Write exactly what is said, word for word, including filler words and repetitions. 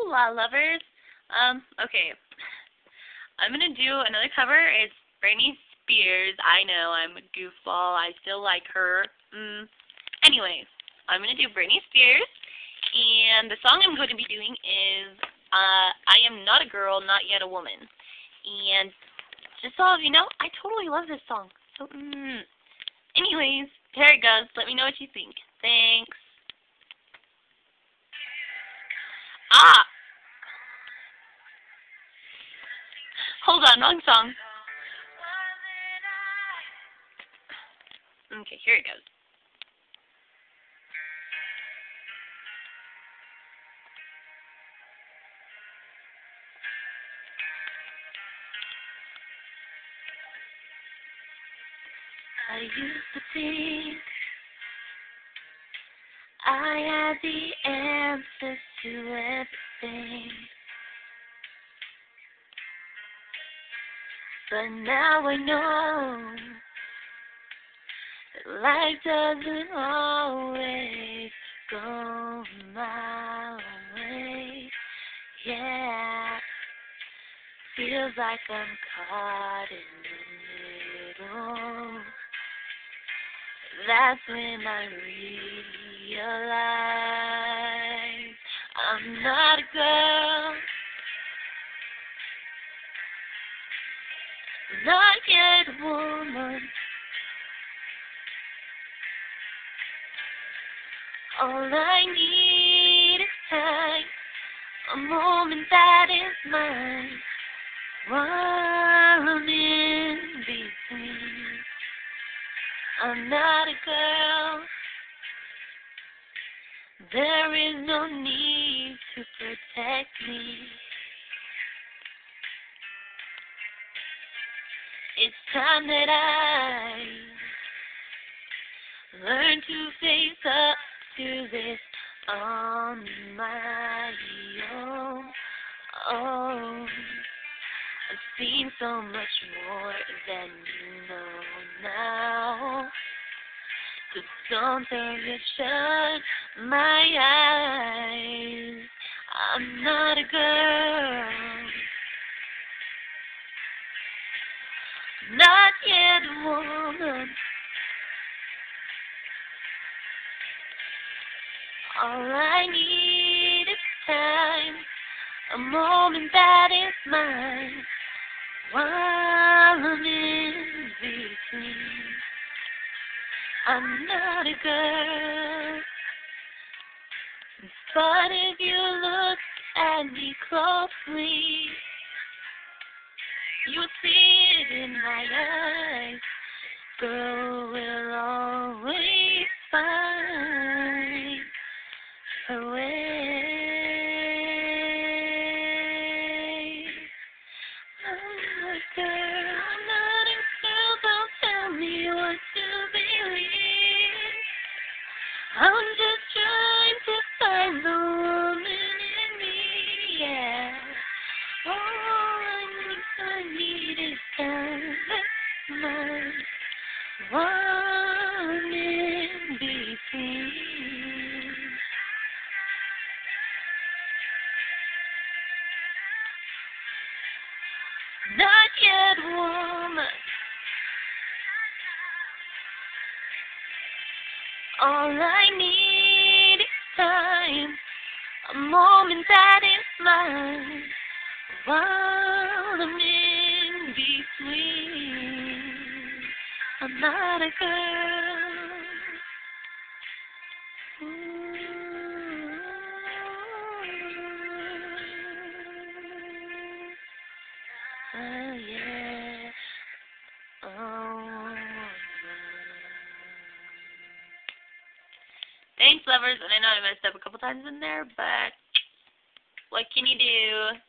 Hola, lovers. Um, okay. I'm gonna do another cover. It's Britney Spears. I know, I'm a goofball. I still like her. Mm. Anyways, I'm gonna do Britney Spears. And the song I'm going to be doing is uh, I Am Not a Girl, Not Yet a Woman. And just so you know, I totally love this song. So, mm. Anyways, here it goes. Let me know what you think. Thanks. Ah! Hold on, wrong song. Okay, here it goes. I used to think I had the answers to everything, but now I know that life doesn't always go my way. Yeah, feels like I'm caught in the middle. That's when I realize I'm not a girl, not yet a woman. All I need is time, a moment that is mine, while I'm in between. I'm not a girl, there is no need to protect me. It's time that I learn to face up to this on my own. Oh, I've seen so much more than you know now. So don't tell me to shut my eyes. I'm not a girl, not yet a woman. All I need is time, a moment that is mine, while I'm in between. I'm not a girl, but if you look at me closely, you'll see it in my eyes. Girl will always find her way. I'm not a girl, I'm not a girl, don't tell me what to believe. I'm just trying to find the woman in me, yeah. All I need, I need is time, that's mine, one in between. Not yet a woman. All I need is time, a moment that is mine, while I'm in between. I'm not a girl. Ooh. Oh, yeah. Oh. Thanks, lovers, and I know I messed up a couple times in there, but what can you do?